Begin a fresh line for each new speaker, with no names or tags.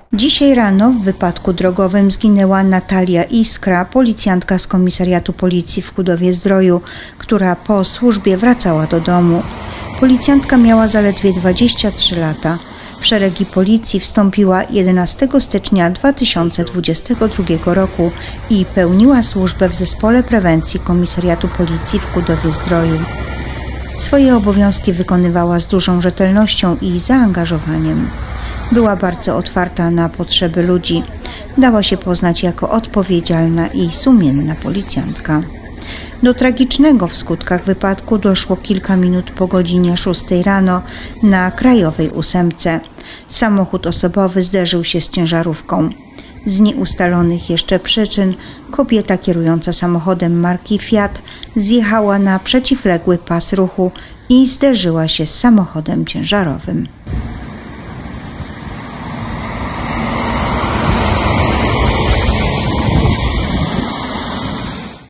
Dzisiaj rano w wypadku drogowym zginęła Natalia Iskra, policjantka z komisariatu policji w Kudowie-Zdroju, która po służbie wracała do domu. Policjantka miała zaledwie 23 lata. W szeregi policji wstąpiła 11 stycznia 2022 roku i pełniła służbę w zespole prewencji komisariatu policji w Kudowie-Zdroju. Swoje obowiązki wykonywała z dużą rzetelnością i zaangażowaniem. Była bardzo otwarta na potrzeby ludzi. Dała się poznać jako odpowiedzialna i sumienna policjantka. Do tragicznego w skutkach wypadku doszło kilka minut po godzinie 6 rano na Krajowej 8. Samochód osobowy zderzył się z ciężarówką. Z nieustalonych jeszcze przyczyn kobieta kierująca samochodem marki Fiat zjechała na przeciwległy pas ruchu i zderzyła się z samochodem ciężarowym.